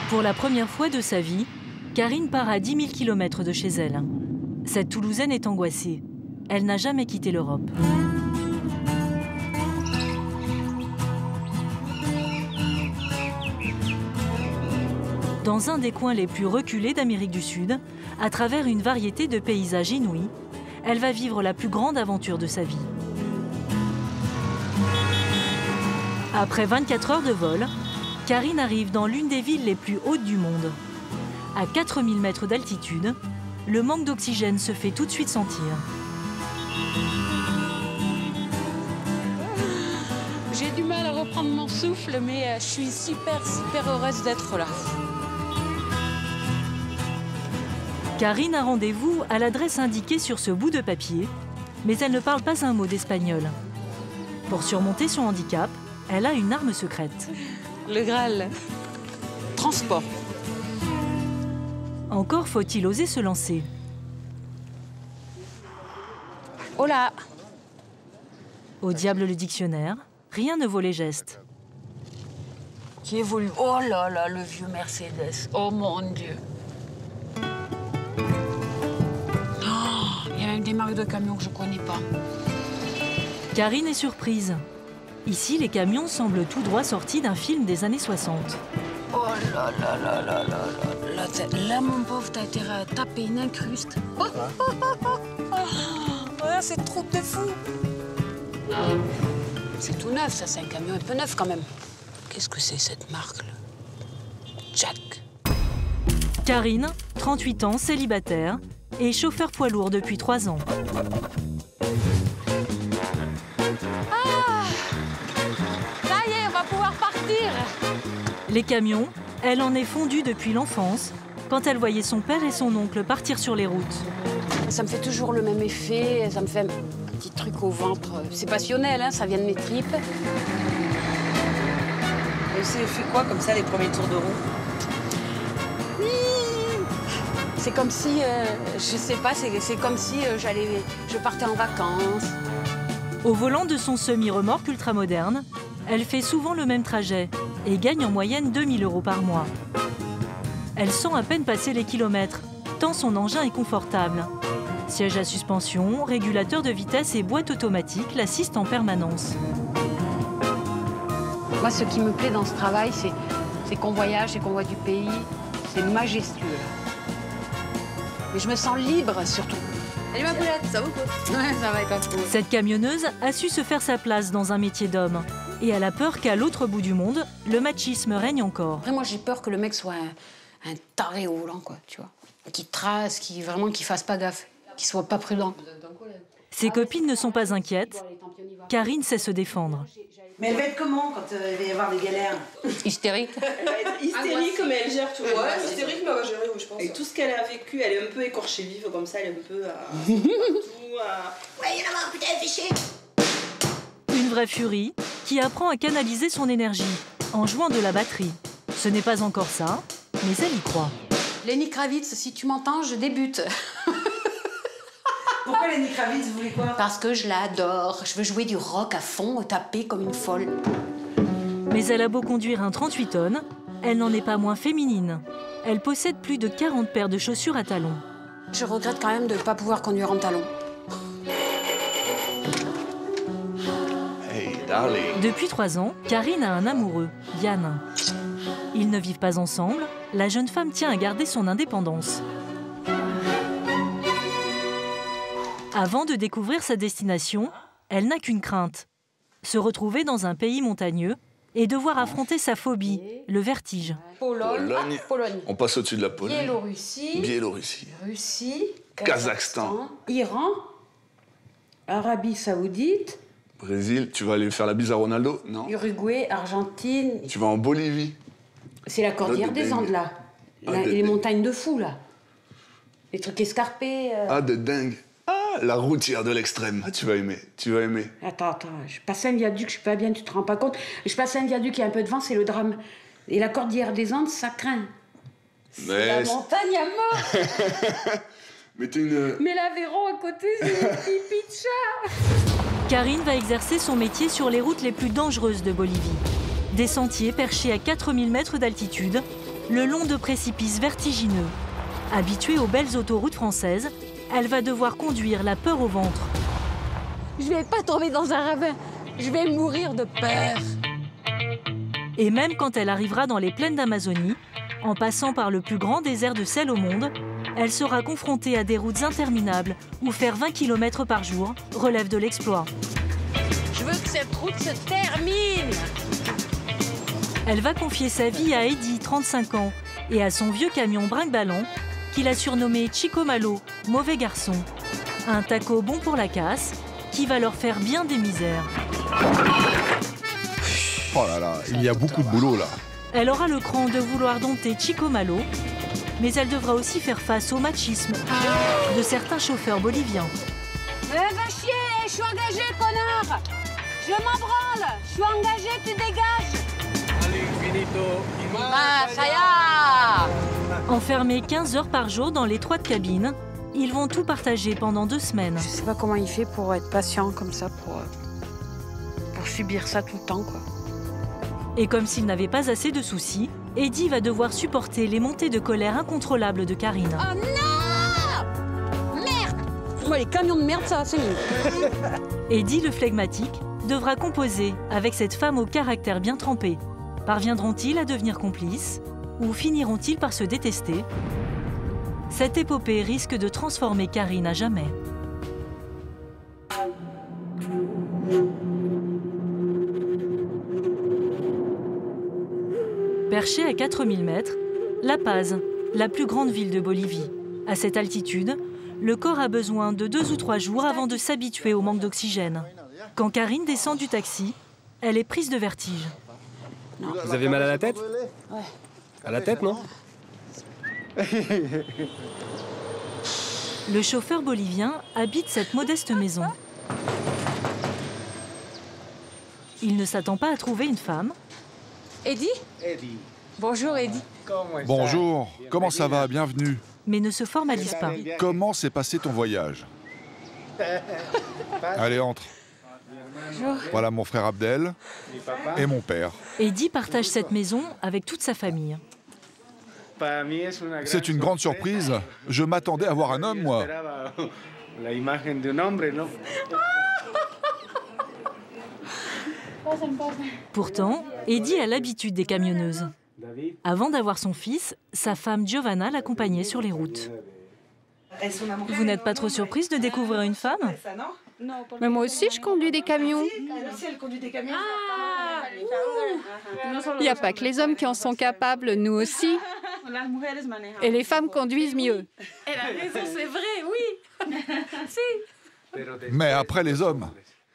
Pour la première fois de sa vie, Karine part à 10 000 km de chez elle. Cette Toulousaine est angoissée. Elle n'a jamais quitté l'Europe. Dans un des coins les plus reculés d'Amérique du Sud, à travers une variété de paysages inouïs, elle va vivre la plus grande aventure de sa vie. Après 24 heures de vol, Karine arrive dans l'une des villes les plus hautes du monde. À 4000 mètres d'altitude, le manque d'oxygène se fait tout de suite sentir. J'ai du mal à reprendre mon souffle, mais je suis super heureuse d'être là. Karine a rendez-vous à l'adresse indiquée sur ce bout de papier, mais elle ne parle pas un mot d'espagnol. Pour surmonter son handicap, elle a une arme secrète. Le Graal. Transport. Encore faut-il oser se lancer. Hola. Au diable le dictionnaire, rien ne vaut les gestes. Qui évolue. Oh là là, le vieux Mercedes. Oh mon Dieu. Oh, il y a même des marques de camions que je ne connais pas. Karine est surprise. Ici, les camions semblent tout droit sortis d'un film des années 60. Oh là là là là là là. Là, mon pauvre, t'as intérêt à taper une incruste. Oh, oh, oh, oh. Oh, c'est trop de fou. C'est tout neuf, ça, c'est un camion un peu neuf quand même. Qu'est-ce que c'est cette marque-là? Jack. Karine, 38 ans, célibataire, et chauffeur poids lourd depuis 3 ans. Ah! Ça y est, on va pouvoir partir. Les camions, elle en est fondue depuis l'enfance, quand elle voyait son père et son oncle partir sur les routes. Ça me fait toujours le même effet, ça me fait un petit truc au ventre. C'est passionnel, hein, ça vient de mes tripes. Et c'est fait quoi comme ça les premiers tours de roue? C'est comme si, je sais pas, c'est comme si je partais en vacances. Au volant de son semi-remorque ultramoderne, elle fait souvent le même trajet et gagne en moyenne 2 000 € par mois. Elle sent à peine passer les kilomètres, tant son engin est confortable. Siège à suspension, régulateur de vitesse et boîte automatique l'assistent en permanence. Moi, ce qui me plaît dans ce travail, c'est qu'on voyage et qu'on voit du pays. C'est majestueux. Mais je me sens libre, surtout. Salut ma poulette, ça va ou quoi? Ouais, ça va être cool. Cette camionneuse a su se faire sa place dans un métier d'homme. Et elle a peur qu'à l'autre bout du monde, le machisme règne encore. Après, moi, j'ai peur que le mec soit un taré au volant, quoi, tu vois. Qui trace, qui fasse pas gaffe, qui soit pas prudent. Ses copines ne sont pas inquiètes. Karine sait se défendre. Mais elle va être comment quand il va y avoir des galères? Hystérique. Elle va être hystérique, mais elle gère tout. Ouais, hystérique, mais elle va gérer, oui, je pense. Et tout ce qu'elle a vécu, elle est un peu écorchée vive, comme ça, elle est un peu partout, Ouais, il y en a marre, putain, fais chier. Une vraie furie qui apprend à canaliser son énergie en jouant de la batterie. Ce n'est pas encore ça, mais elle y croit. Lenny Kravitz, si tu m'entends, je débute. Pourquoi Lenny Kravitz, vous voulez quoi? Parce que je l'adore. Je veux jouer du rock à fond, taper comme une folle. Mais elle a beau conduire un 38 tonnes, elle n'en est pas moins féminine. Elle possède plus de 40 paires de chaussures à talons. Je regrette quand même de ne pas pouvoir conduire en talons. Hey, darling. Depuis 3 ans, Karine a un amoureux, Yann. Ils ne vivent pas ensemble, la jeune femme tient à garder son indépendance. Avant de découvrir sa destination, elle n'a qu'une crainte. Se retrouver dans un pays montagneux et devoir affronter sa phobie, le vertige. Pologne. On passe au-dessus de la Pologne. Biélorussie. Russie. Kazakhstan. Iran. Arabie Saoudite. Brésil, tu vas aller faire la bise à Ronaldo? Non. Uruguay, Argentine. Tu vas en Bolivie? C'est la cordillère des Andes, là. Les montagnes de fou, là. Les trucs escarpés. Ah, de dingue. Ah, la routière de l'extrême. Ah, tu vas aimer, tu vas aimer. Attends, je passe un viaduc, je suis pas bien, tu te rends pas compte. Je passe un viaduc, il y a un peu de vent, c'est le drame. Et la cordillère des Andes, ça craint. C'est la montagne à mort. Mais t'es une... Mais l'Aveyron à côté, c'est une pipi de chat. Karine va exercer son métier sur les routes les plus dangereuses de Bolivie. Des sentiers perchés à 4000 mètres d'altitude le long de précipices vertigineux. Habituée aux belles autoroutes françaises, elle va devoir conduire la peur au ventre. Je vais pas tomber dans un ravin. Je vais mourir de peur. Et même quand elle arrivera dans les plaines d'Amazonie, en passant par le plus grand désert de sel au monde, elle sera confrontée à des routes interminables où faire 20 km par jour relève de l'exploit. Je veux que cette route se termine. Elle va confier sa vie à Eddie, 35 ans, et à son vieux camion brinque-ballon, qu'il a surnommé Chico Malo, mauvais garçon. Un taco bon pour la casse, qui va leur faire bien des misères. Oh là là, il y a beaucoup de boulot là. Elle aura le cran de vouloir dompter Chico Malo, mais elle devra aussi faire face au machisme de certains chauffeurs boliviens. Va chier, je suis engagé, connard. Je m'en branle. Je suis engagé, tu dégages. Ça y est. Enfermés 15 heures par jour dans l'étroite cabine, ils vont tout partager pendant 2 semaines. Je sais pas comment il fait pour être patient comme ça, pour subir ça tout le temps, quoi. Et comme s'il n'avait pas assez de soucis, Eddie va devoir supporter les montées de colère incontrôlables de Karine. Oh non! Merde! Moi, les camions de merde, ça, c'est nul. Eddie, le flegmatique, devra composer avec cette femme au caractère bien trempé. Parviendront-ils à devenir complices ou finiront-ils par se détester? Cette épopée risque de transformer Karine à jamais. Perchée à 4000 mètres, La Paz, la plus grande ville de Bolivie. À cette altitude, le corps a besoin de 2 ou 3 jours avant de s'habituer au manque d'oxygène. Quand Karine descend du taxi, elle est prise de vertige. Vous avez mal à la tête? Ouais. À la tête, non? Le chauffeur bolivien habite cette modeste maison. Il ne s'attend pas à trouver une femme. Eddie? Bonjour, Eddie. Bonjour, comment ça va? Bienvenue. Mais ne se formalise pas. Comment s'est passé ton voyage? Allez, entre. Bonjour. Voilà mon frère Abdel et mon père. Eddie partage cette maison avec toute sa famille. C'est une grande surprise. Je m'attendais à voir un homme, moi. Pourtant, Eddie a l'habitude des camionneuses. Avant d'avoir son fils, sa femme Giovanna l'accompagnait sur les routes. Vous n'êtes pas trop surprise de découvrir une femme? Mais moi aussi, je conduis des camions. Il n'y a pas que les hommes qui en sont capables, nous aussi. Et les femmes conduisent mieux. Elle a raison, c'est vrai, oui. Si. Mais après les hommes.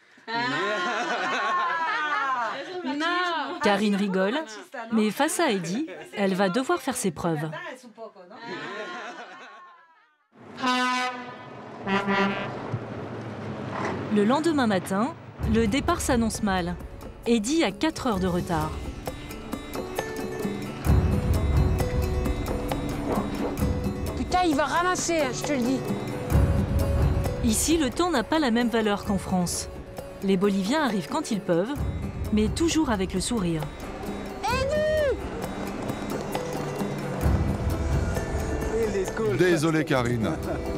Karine rigole, mais face à Eddie, elle va devoir faire ses preuves. Le lendemain matin, le départ s'annonce mal. Eddie a 4 heures de retard. Putain, il va ramasser, je te le dis. Ici, le temps n'a pas la même valeur qu'en France. Les Boliviens arrivent quand ils peuvent, mais toujours avec le sourire. Désolé, Karine.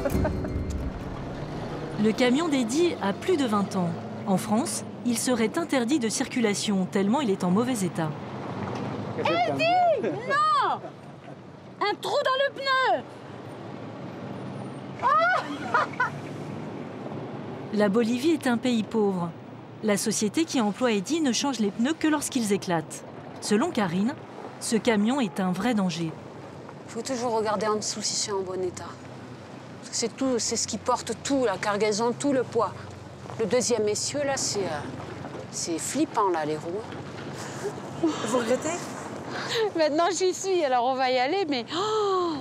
Le camion d'Eddie a plus de 20 ans. En France, il serait interdit de circulation tellement il est en mauvais état. Eddie! Non! Un trou dans le pneu! La Bolivie est un pays pauvre. La société qui emploie Eddie ne change les pneus que lorsqu'ils éclatent. Selon Karine, ce camion est un vrai danger. Il faut toujours regarder en dessous si c'est en bon état. C'est tout, c'est ce qui porte tout, la cargaison, tout le poids. Le deuxième essieu, là, c'est flippant, là, les roues. Vous regrettez? Maintenant, j'y suis, alors on va y aller, mais... Oh,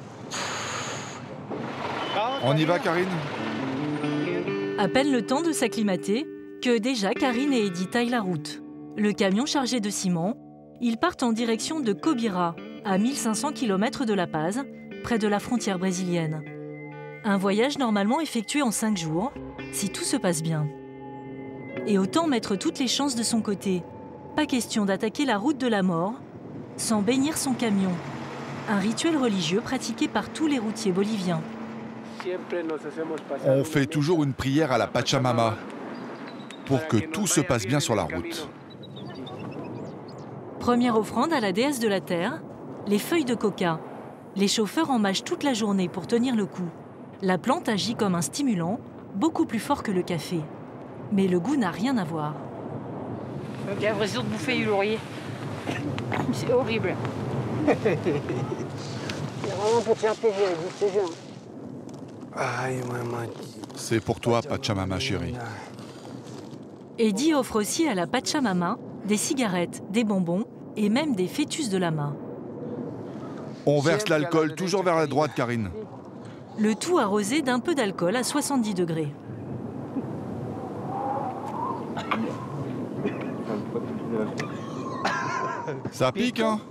On y va, Karine? À peine le temps de s'acclimater que déjà Karine et Eddie taillent la route. Le camion chargé de ciment, ils partent en direction de Cobira, à 1500 km de La Paz, près de la frontière brésilienne. Un voyage normalement effectué en 5 jours, si tout se passe bien. Et autant mettre toutes les chances de son côté. Pas question d'attaquer la route de la mort sans bénir son camion, un rituel religieux pratiqué par tous les routiers boliviens. On fait toujours une prière à la Pachamama pour que tout se passe bien sur la route. Première offrande à la déesse de la terre, les feuilles de coca. Les chauffeurs en mâchent toute la journée pour tenir le coup. La plante agit comme un stimulant, beaucoup plus fort que le café. Mais le goût n'a rien à voir. J'ai l'impression de bouffer du laurier. C'est horrible. C'est vraiment pour te faire plaisir, je te jure. C'est pour toi, Pachamama chérie. Eddie offre aussi à la Pachamama des cigarettes, des bonbons et même des fœtus de lama. On verse l'alcool toujours vers la droite, Karine. Le tout arrosé d'un peu d'alcool à 70 degrés. Ça pique, hein?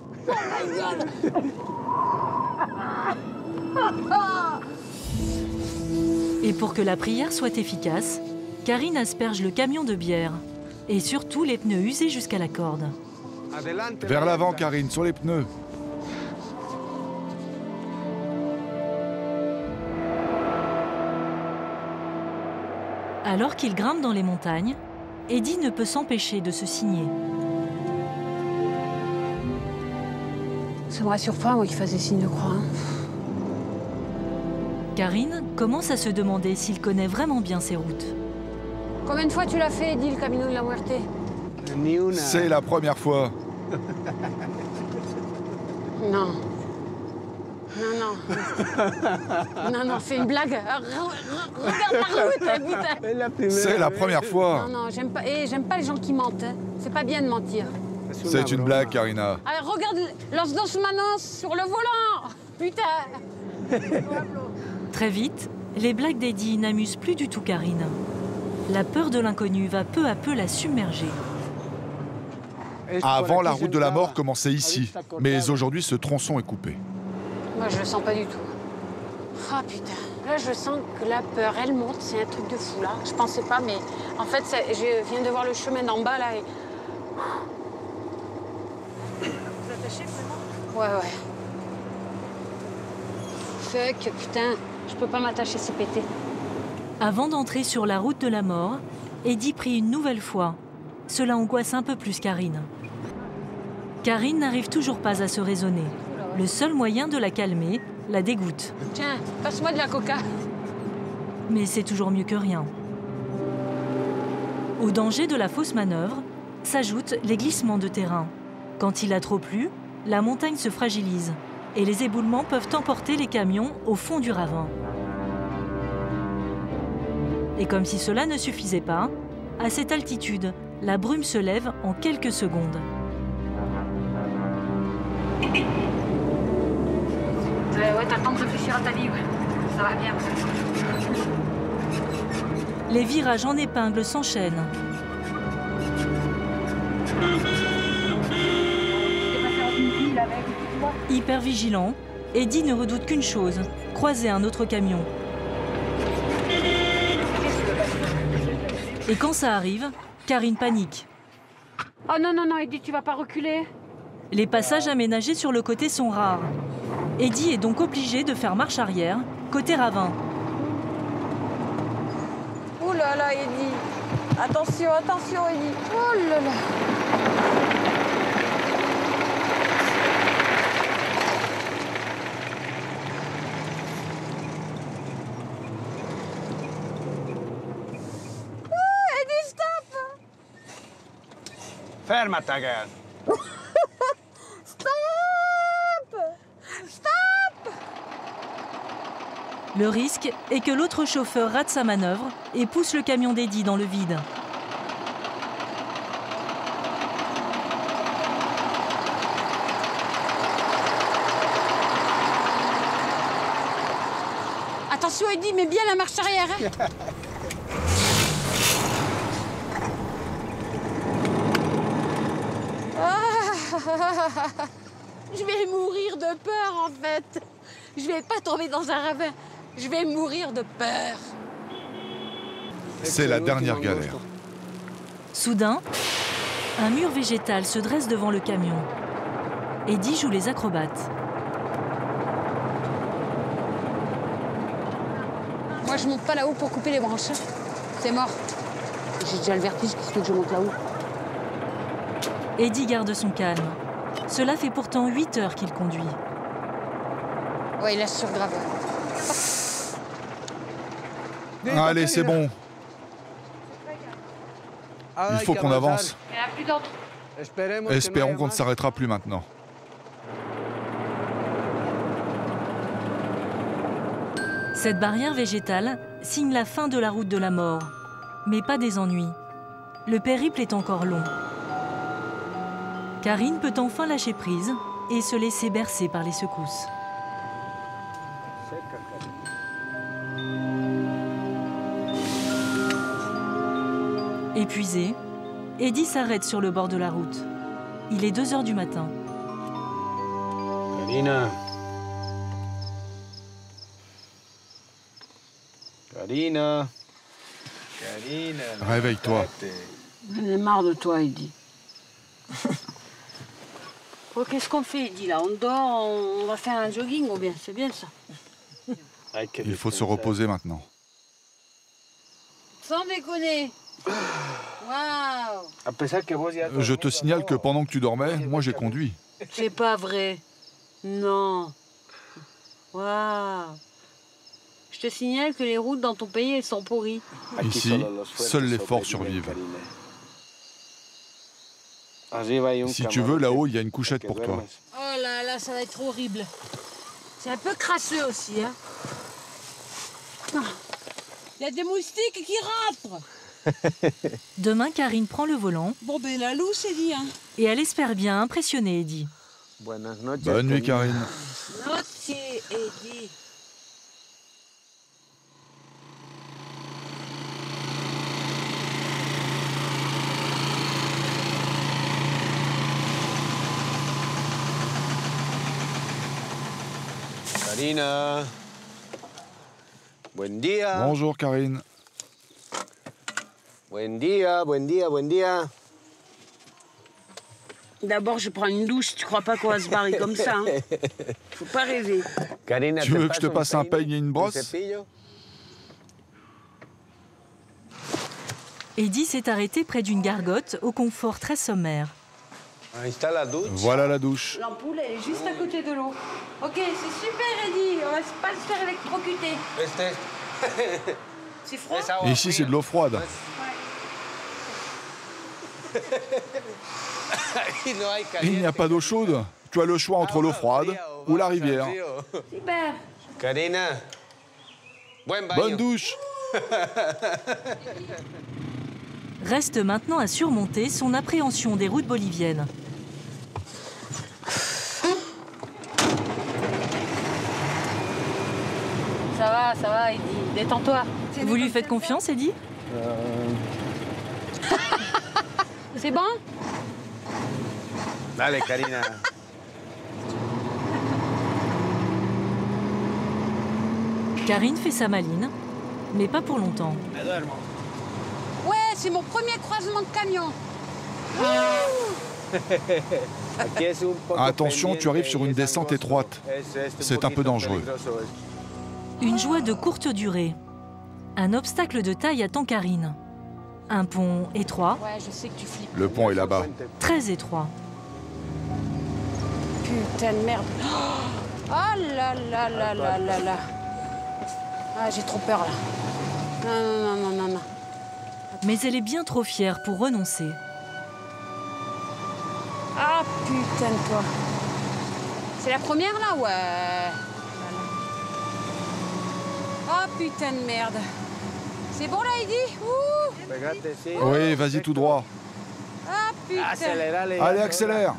Et pour que la prière soit efficace, Karine asperge le camion de bière et surtout les pneus usés jusqu'à la corde. Vers l'avant, Karine, sur les pneus. Alors qu'il grimpe dans les montagnes, Eddie ne peut s'empêcher de se signer. Ça me rassure pas, moi, qu'il fasse des signes de croix. Hein. Karine commence à se demander s'il connaît vraiment bien ses routes. Combien de fois tu l'as fait, Eddie, le Camino de la Muerte? C'est la première fois. Non. Non, fais une blague. Regarde la route, putain. C'est la première fois. Non, j'aime pas les gens qui mentent. Hein. C'est pas bien de mentir. C'est une blague, Karina. Alors, regarde Los Dos Manos sur le volant. Putain. Très vite, les blagues d'Eddie n'amusent plus du tout Karine. La peur de l'inconnu va peu à peu la submerger. Avant, la route de la mort commençait ici. Mais aujourd'hui, ce tronçon est coupé. Moi, je le sens pas du tout. Ah, putain. Là, je sens que la peur, elle monte. C'est un truc de fou, là. Je pensais pas, mais en fait, je viens de voir le chemin d'en bas, là. Et... Vous attachez vraiment? Ouais. Fuck, putain. Je peux pas m'attacher, c'est pété. Avant d'entrer sur la route de la mort, Eddie prie une nouvelle fois. Cela angoisse un peu plus Karine. Karine n'arrive toujours pas à se raisonner. Le seul moyen de la calmer, la dégoûte. Tiens, passe-moi de la coca. Mais c'est toujours mieux que rien. Au danger de la fausse manœuvre s'ajoutent les glissements de terrain. Quand il a trop plu, la montagne se fragilise et les éboulements peuvent emporter les camions au fond du ravin. Et comme si cela ne suffisait pas, à cette altitude, la brume se lève en quelques secondes. Ouais, t'as le temps de réfléchir à ta vie, ouais. Ça va bien. Les virages en épingle s'enchaînent. Hyper vigilant, Eddie ne redoute qu'une chose, croiser un autre camion. Et quand ça arrive, Karine panique. Oh non, Eddie, tu vas pas reculer. Les passages aménagés sur le côté sont rares. Eddie est donc obligé de faire marche arrière, côté ravin. Oh là là, Eddie. Attention, Eddie. Oh là là. Eddie, stop. Ferma ta gueule. Le risque est que l'autre chauffeur rate sa manœuvre et pousse le camion d'Eddie dans le vide. Attention, Eddie, mets bien la marche arrière. Hein. Je vais mourir de peur, en fait. Je vais pas tomber dans un ravin. Je vais mourir de peur. C'est la dernière galère. Soudain, un mur végétal se dresse devant le camion. Eddie joue les acrobates. je monte pas là-haut pour couper les branches. C'est mort. J'ai déjà le vertige, qu'est-ce que je monte là-haut? Eddie garde son calme. Cela fait pourtant 8 heures qu'il conduit. Ouais, il laisse sur grave. Allez, c'est bon. Il faut qu'on avance. Il n'y en a plus d'autres. Espérons qu'on ne s'arrêtera plus maintenant. Cette barrière végétale signe la fin de la route de la mort, mais pas des ennuis. Le périple est encore long. Karine peut enfin lâcher prise et se laisser bercer par les secousses. Épuisé, Eddie s'arrête sur le bord de la route. Il est 2 heures du matin. Karina. Karina. Karina. Réveille-toi. J'en ai marre de toi, Eddie. Oh, qu'est-ce qu'on fait, Eddie, là? On dort, on va faire un jogging ou bien? C'est bien, ça. Il faut se reposer maintenant. Sans déconner. Waouh! Je te signale que pendant que tu dormais, moi j'ai conduit. C'est pas vrai. Non. Waouh! Je te signale que les routes dans ton pays, elles sont pourries. Ici, seuls les forts survivent. Si tu veux, là-haut, il y a une couchette pour toi. Oh là là, ça va être horrible. C'est un peu crasseux aussi, hein. Il y a des moustiques qui rentrent. Demain, Karine prend le volant. Bon, ben la loue, c'est dit, hein. Et elle espère bien impressionner Eddie. Bonne nuit, Karine. Noche, Eddie. Karina. Buen dia. Bonjour, Karine. Buen dia, buen dia, buen dia. D'abord, je prends une douche. Tu crois pas qu'on va se barrer comme ça, hein? Faut pas rêver. Karina, Tu veux que je te passe un peigne et une brosse? Eddie s'est arrêté près d'une gargote au confort très sommaire. Voilà la douche. L'ampoule, elle est juste à côté de l'eau. Ok, c'est super, Eddie. On va pas se faire électrocuter. C'est froid? Et ici, c'est de l'eau froide. Il n'y a pas d'eau chaude. Tu as le choix entre l'eau froide ou la rivière. Super. Karina. Bonne douche. Reste maintenant à surmonter son appréhension des routes boliviennes. Ça va, Eddie. Détends-toi. Vous lui faites confiance, Eddie? C'est bon? Dale, Karina. Karine fait sa maline, mais pas pour longtemps. Ouais, c'est mon premier croisement de camion. Attention, tu arrives sur une descente étroite. C'est un peu dangereux. Une joie de courte durée. Un obstacle de taille attend Karine. Un pont étroit, Ouais, je sais que tu flippes. Le pont est là-bas. très étroit. Putain de merde. Oh là là là là là là. Ah, j'ai trop peur, là. Non. Mais elle est bien trop fière pour renoncer. Ah, putain de toi. C'est la première, là? Ouais. Oh, putain de merde. C'est bon, là, Eddie? Ouh. Oui, vas-y tout droit. Ah, putain. Allez, accélère.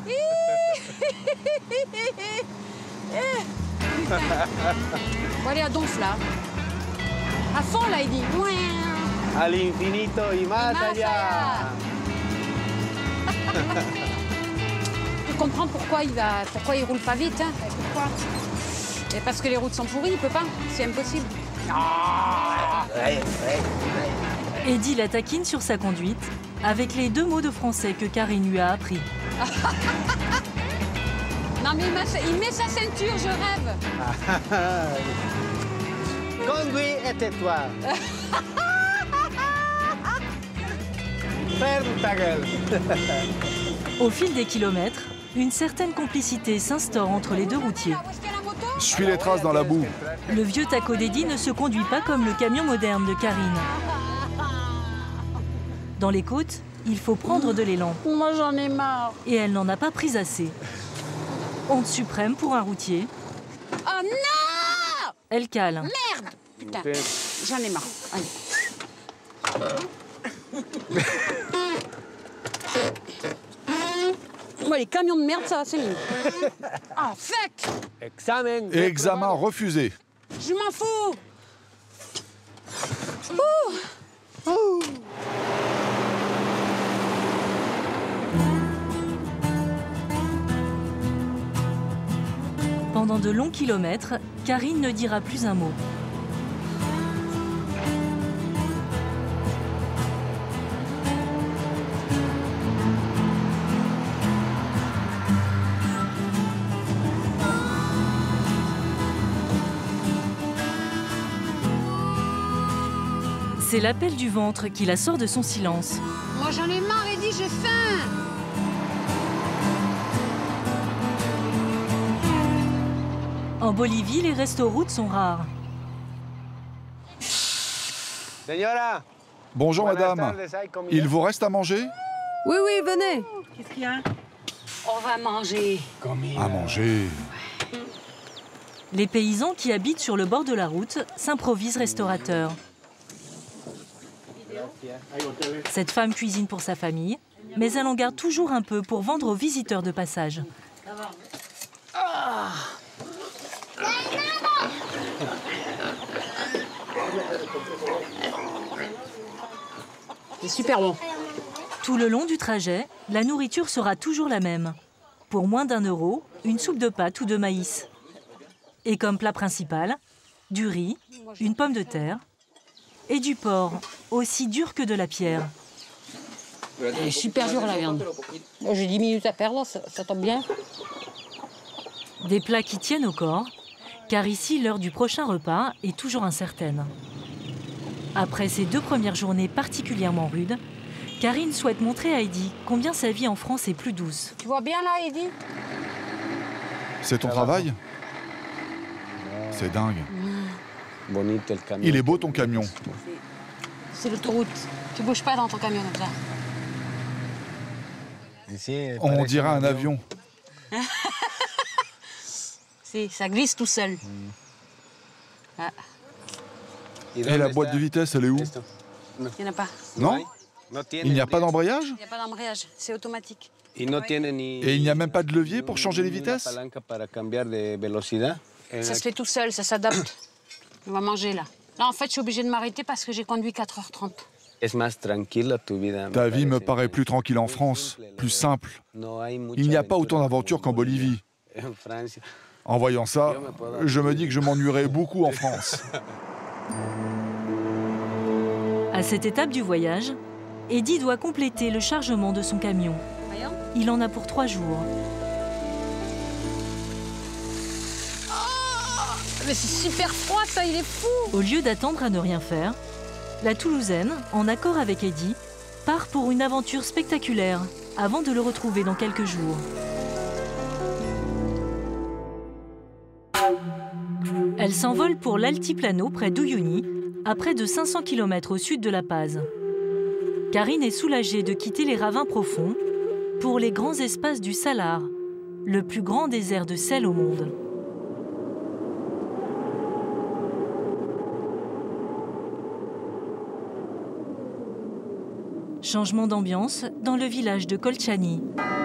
Bon, allez, à donf, là. À fond, là, Eddie. Al infinito y más allá. Tu comprends pourquoi il roule pas vite, hein? Pourquoi? Et parce que les routes sont pourries, il peut pas. C'est impossible. Eddie la taquine sur sa conduite avec les 2 mots de français que Karine lui a appris. Non, mais il met sa ceinture, je rêve. Conduis et tais-toi. Ferme ta gueule. Au fil des kilomètres, une certaine complicité s'instaure entre les deux routiers. Suis les traces dans la boue. Le vieux taco d'Eddie ne se conduit pas comme le camion moderne de Karine. Dans les côtes, il faut prendre de l'élan. Moi, j'en ai marre. Et elle n'en a pas pris assez. Honte suprême pour un routier. Oh non! Elle cale. Merde! Putain, j'en ai marre. Allez. Moi, les camions de merde, ça, c'est mieux. Ah, fuck! Examen. Examen refusé. Je m'en fous! Pendant de longs kilomètres, Karine ne dira plus un mot. C'est l'appel du ventre qui la sort de son silence. Moi, j'en ai marre, Eddie, j'ai faim! En Bolivie, les restos-routes sont rares. Señora. Bonjour Buenas madame. tardes, ¿hay comida? Il vous reste à manger? Oui, oui, venez. On va manger. À manger. Les paysans qui habitent sur le bord de la route s'improvisent restaurateurs. Cette femme cuisine pour sa famille, mais elle en garde toujours un peu pour vendre aux visiteurs de passage. C'est super bon. Tout le long du trajet, la nourriture sera toujours la même. Pour moins d'1 euro, une soupe de pâtes ou de maïs. Et comme plat principal, du riz, une pomme de terre et du porc, aussi dur que de la pierre. Elle est super dure, la viande. Moi, j'ai 10 minutes à perdre, ça tombe bien. Des plats qui tiennent au corps, car ici, l'heure du prochain repas est toujours incertaine. Après ces 2 premières journées particulièrement rudes, Karine souhaite montrer à Eddie combien sa vie en France est plus douce. Tu vois bien, là, Eddie? C'est ton travail? C'est dingue. Bonito el camión. Il est beau ton camion. C'est l'autoroute. Tu bouges pas dans ton camion comme ça. Ici, On parece dirait un avion. Si, ça glisse tout seul. Ah, ¿Y Et dónde la está boîte de vitesse, elle est où? esto? il n'y en a pas. Non? No tiene. Il n'y a pas d'embrayage? Il n'y a pas d'embrayage, c'est automatique. Y no tiene ni. Et il n'y a même pas de levier pour changer les ni una vitesses? palanca para cambiar de velocidad. Ça se fait tout seul, ça s'adapte. On va manger là. Là, en fait, je suis obligée de m'arrêter parce que j'ai conduit 4h30. Es más tranquila tu vida. Ta vie me paraît plus tranquille en France, plus simple. Il n'y a pas autant d'aventures qu'en Bolivie. En Francia. En voyant ça, je me dis que je m'ennuierais beaucoup en France. À cette étape du voyage, Eddie doit compléter le chargement de son camion. Voyons. Il en a pour 3 jours. Mais c'est super froid, ça, il est fou. Au lieu d'attendre à ne rien faire, la Toulousaine, en accord avec Eddie, part pour une aventure spectaculaire avant de le retrouver dans quelques jours. Elle s'envole pour l'Altiplano près d'Uyuni, à près de 500 km au sud de La Paz. Karine est soulagée de quitter les ravins profonds pour les grands espaces du Salar, le plus grand désert de sel au monde. Changement d'ambiance dans le village de Colchani.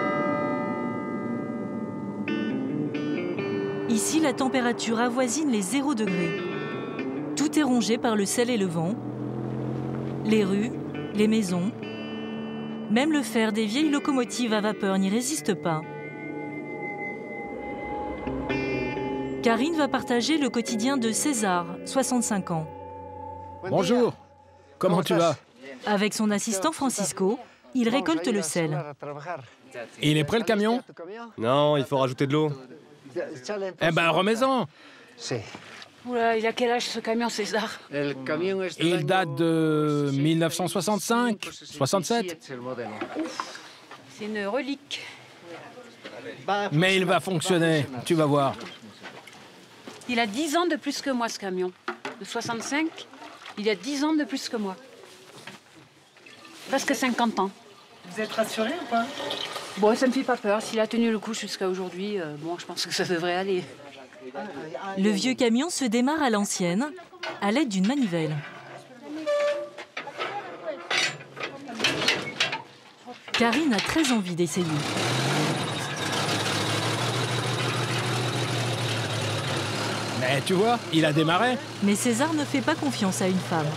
Ici, la température avoisine les 0 degrés. Tout est rongé par le sel et le vent. Les rues, les maisons, même le fer des vieilles locomotives à vapeur n'y résiste pas. Karine va partager le quotidien de César, 65 ans. Bonjour. Comment tu vas? Avec son assistant Francisco, il récolte le sel. Et il est prêt le camion? Non, il faut rajouter de l'eau. Eh ben, remets-en. Oula, il a quel âge ce camion, César? Il date de 1965, 67. C'est une relique. Mais il va fonctionner, tu vas voir. Il a 10 ans de plus que moi, ce camion. De 65, il a 10 ans de plus que moi. Presque 50 ans. Vous êtes rassuré ou pas? Bon, ça me fait pas peur. S'il a tenu le coup jusqu'à aujourd'hui, bon, je pense que ça devrait aller. Le vieux camion se démarre à l'ancienne, à l'aide d'une manivelle. Karine a très envie d'essayer. Mais tu vois, il a démarré. Mais César ne fait pas confiance à une femme.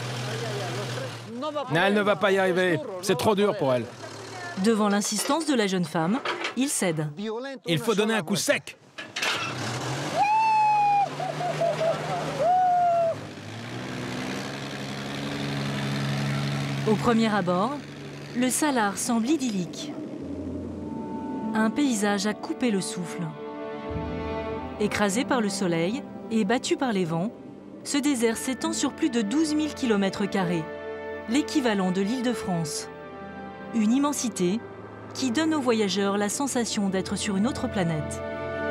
Non, elle ne va pas y arriver. C'est trop dur pour elle. Devant l'insistance de la jeune femme, il cède. Il faut donner un coup sec. Au premier abord, le Salar semble idyllique. Un paysage à couper le souffle. Écrasé par le soleil et battu par les vents, ce désert s'étend sur plus de 12 000 km², l'équivalent de l'Île-de-France. Une immensité qui donne aux voyageurs la sensation d'être sur une autre planète.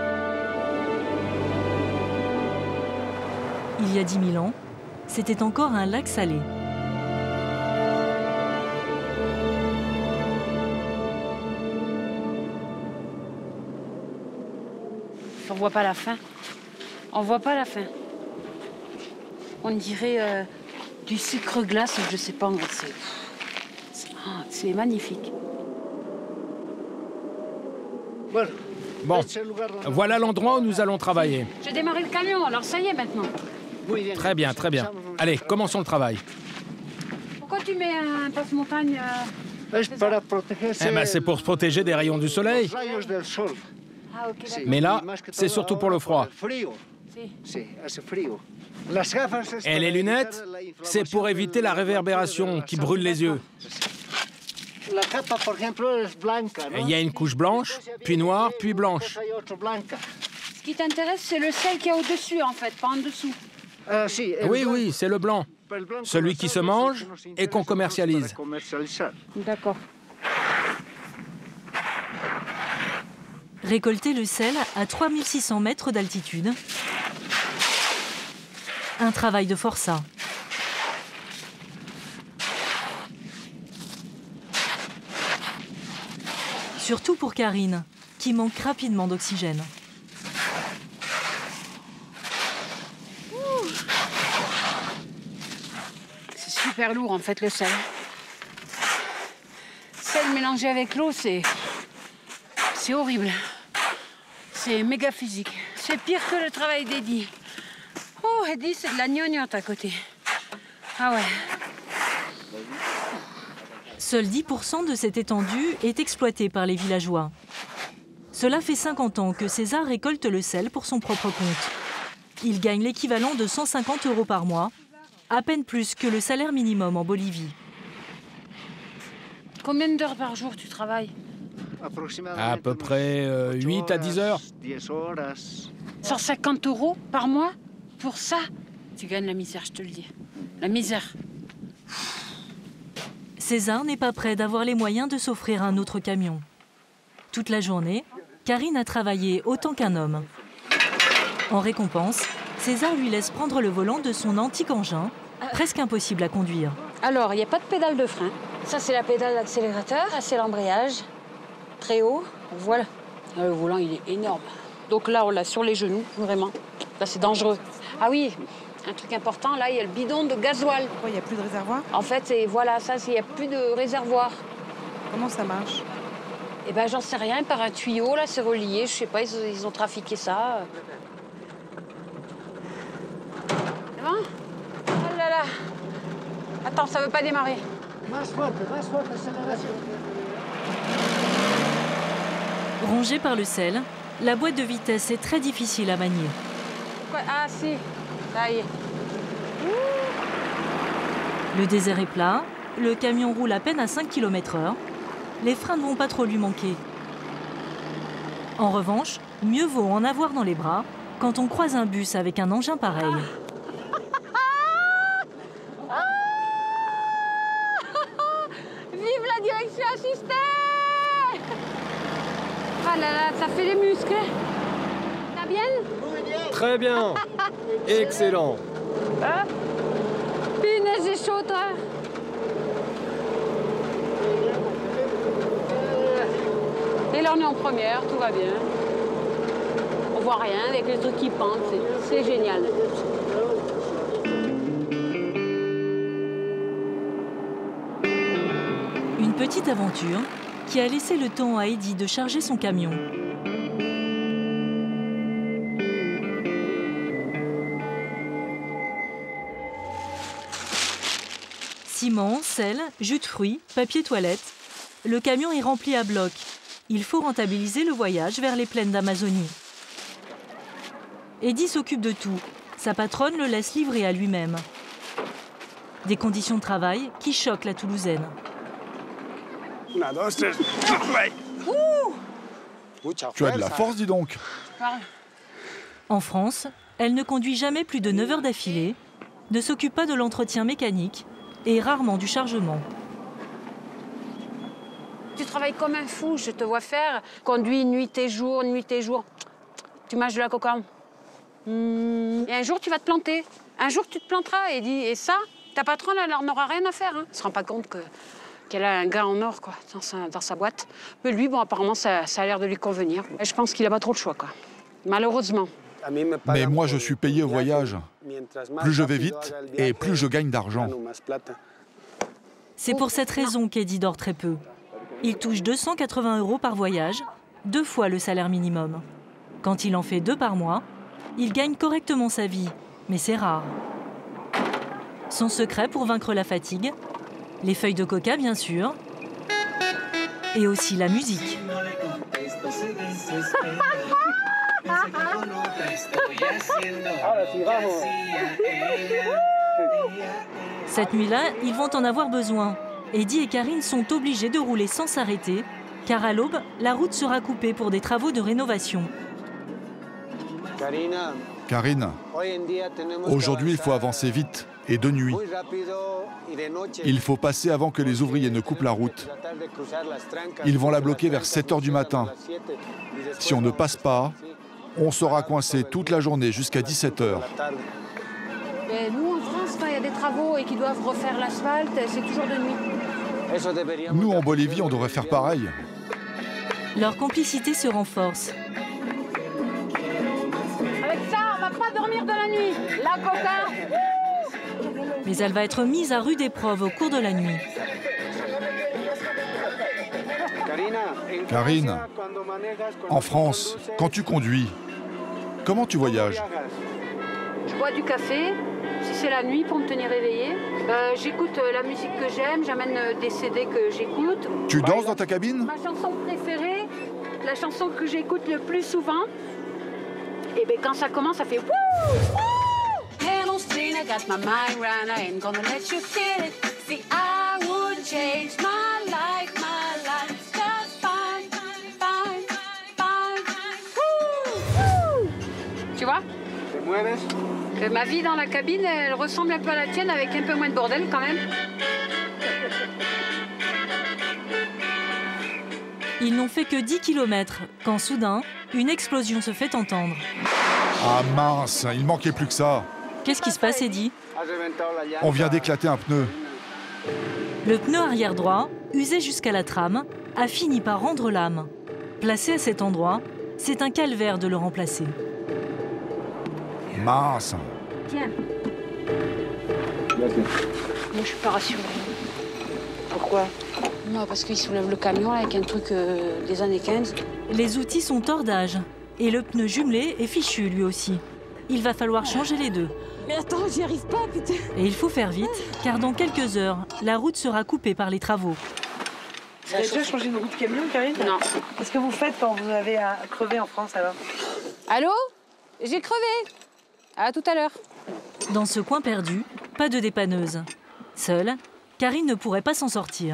Il y a 10 000 ans, c'était encore un lac salé. On voit pas la fin. On voit pas la fin. On dirait du sucre glace, je sais pas. C'est magnifique. Bon, voilà l'endroit où nous allons travailler. J'ai démarré le camion, alors ça y est maintenant. Très bien, très bien. Allez, commençons le travail. Pourquoi tu mets un passe-montagne Eh ben, c'est pour se protéger des rayons du soleil. Ah, ok, d'accord. Mais là, c'est surtout pour le froid. Et les lunettes, c'est pour éviter la réverbération qui brûle les yeux. Et il y a une couche blanche, puis noire, puis blanche. Ce qui t'intéresse, c'est le sel qu'il y a au-dessus, en fait, pas en dessous. Oui, oui, c'est le blanc. Celui qui se mange et qu'on commercialise. D'accord. Récolter le sel à 3600 mètres d'altitude. Un travail de forçat. Surtout pour Karine, qui manque rapidement d'oxygène. C'est super lourd, en fait, le sel. Sel mélangé avec l'eau, c'est horrible. C'est méga physique. C'est pire que le travail d'Eddie. Oh, Eddie, c'est de la gnognotte à côté. Ah ouais. Seuls 10% de cette étendue est exploité par les villageois. Cela fait 50 ans que César récolte le sel pour son propre compte. Il gagne l'équivalent de 150 € par mois, à peine plus que le salaire minimum en Bolivie. Combien d'heures par jour tu travailles? À peu près 8 à 10 heures. 150 € par mois? Pour ça, tu gagnes la misère, je te le dis. La misère. César n'est pas prêt d'avoir les moyens de s'offrir un autre camion. Toute la journée, Karine a travaillé autant qu'un homme. En récompense, César lui laisse prendre le volant de son antique engin, presque impossible à conduire. Alors, il n'y a pas de pédale de frein. Ça, c'est la pédale d'accélérateur. Ça, c'est l'embrayage. Très haut. Voilà. Le volant, il est énorme. Donc là, on l'a sur les genoux, vraiment. Là, c'est dangereux. Ah oui, un truc important, là, il y a le bidon de gasoil. Pourquoi il n'y a plus de réservoir? En fait, voilà, ça, il n'y a plus de réservoir. Comment ça marche? Eh ben, j'en sais rien, par un tuyau, là, c'est relié. Je sais pas, ils ont trafiqué ça. C'est bon? Oh là là. Attends, ça veut pas démarrer. Rongée par le sel, la boîte de vitesse est très difficile à manier. Quoi? Ah si, ça y est. Le désert est plat, le camion roule à peine à 5 km/h. Les freins ne vont pas trop lui manquer. En revanche, mieux vaut en avoir dans les bras quand on croise un bus avec un engin pareil. Vive la direction assistée! Ah là là, ça fait les muscles. Ça bien? Très bien. Excellent. Hein? Punaise, j'ai chaud, toi. Et là, on est en première, tout va bien. On voit rien avec les trucs qui pendent, c'est génial. Une petite aventure qui a laissé le temps à Eddy de charger son camion. Ciment, sel, jus de fruits, papier toilette. Le camion est rempli à bloc. Il faut rentabiliser le voyage vers les plaines d'Amazonie. Eddy s'occupe de tout. Sa patronne le laisse livrer à lui-même. Des conditions de travail qui choquent la Toulousaine. Tu as de la force, dis donc. En France, elle ne conduit jamais plus de 9 heures d'affilée, ne s'occupe pas de l'entretien mécanique et rarement du chargement. Tu travailles comme un fou, je te vois faire. Conduis nuit et jour, nuit et jour. Tu mâches de la coca. Et un jour, tu vas te planter. Un jour, tu te planteras et ça, ta patronne, elle n'en aura rien à faire. Hein. Elle ne se rend pas compte qu'elle a un gars en or quoi, dans sa boîte. Mais lui, bon, apparemment, ça a l'air de lui convenir. Et je pense qu'il n'a pas trop le choix, quoi. Malheureusement. Mais moi, je suis payé au voyage. Plus je vais vite et plus je gagne d'argent. C'est pour cette raison qu'Eddy dort très peu. Il touche 280 € par voyage, 2 fois le salaire minimum. Quand il en fait 2 par mois, il gagne correctement sa vie, mais c'est rare. Son secret pour vaincre la fatigue, les feuilles de coca bien sûr, et aussi la musique. Cette nuit-là, ils vont en avoir besoin. Eddy et Karine sont obligés de rouler sans s'arrêter, car à l'aube, la route sera coupée pour des travaux de rénovation. Karine, aujourd'hui, il faut avancer vite et de nuit. Il faut passer avant que les ouvriers ne coupent la route. Ils vont la bloquer vers 7 h du matin. Si on ne passe pas, on sera coincé toute la journée jusqu'à 17 h. Mais nous, en France, quand il y a des travaux et qu'ils doivent refaire l'asphalte, c'est toujours de nuit. Nous, en Bolivie, on devrait faire pareil. Leur complicité se renforce. Avec ça, on va pas dormir de la nuit. La coca. Mais elle va être mise à rude épreuve au cours de la nuit. Karine, en France, quand tu conduis, comment tu voyages? Je bois du café, si c'est la nuit pour me tenir éveillée. J'écoute la musique que j'aime, j'amène des CD que j'écoute. Tu danses dans ta cabine? Ma chanson préférée, la chanson que j'écoute le plus souvent, et bien quand ça commence, ça fait wouh! Hello, Spring, I got my mind right, I ain't gonna let you kill it. See, I would change my life just fine, fine, fine. Woo! Tu vois? Ma vie dans la cabine, elle ressemble un peu à la tienne avec un peu moins de bordel quand même. Ils n'ont fait que 10 km quand soudain, une explosion se fait entendre. Ah mince, il manquait plus que ça. Qu'est-ce qui se passe, Eddy? On vient d'éclater un pneu. Le pneu arrière droit, usé jusqu'à la trame, a fini par rendre l'âme. Placé à cet endroit, c'est un calvaire de le remplacer. Mince. Tiens. Moi, je suis pas rassurée. Pourquoi? Non, parce qu'il soulève le camion là, avec un truc des années 15. Les outils sont hors d'âge. Et le pneu jumelé est fichu, lui aussi. Il va falloir changer les deux. Mais attends, j'y arrive pas, putain. Et il faut faire vite, car dans quelques heures, la route sera coupée par les travaux. Vous avez déjà changé de roue de camion, Karine? Non. Qu'est-ce que vous faites quand vous avez crevé en France, alors? Allô? J'ai crevé. À tout à l'heure. Dans ce coin perdu, pas de dépanneuse. Seule, Karine ne pourrait pas s'en sortir.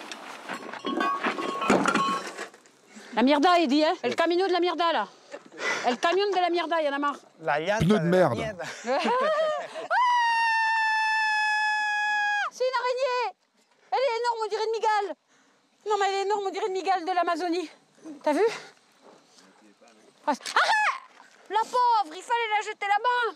La mierda, Eddy, hein? Le camino de la mierda, là. El camion de la mierda, il y en a marre. Pneus de merde. C'est une araignée. Elle est énorme, on dirait une migale. Non, mais elle est énorme, on dirait une migale de l'Amazonie. T'as vu? Arrête! La pauvre, il fallait la jeter là-bas.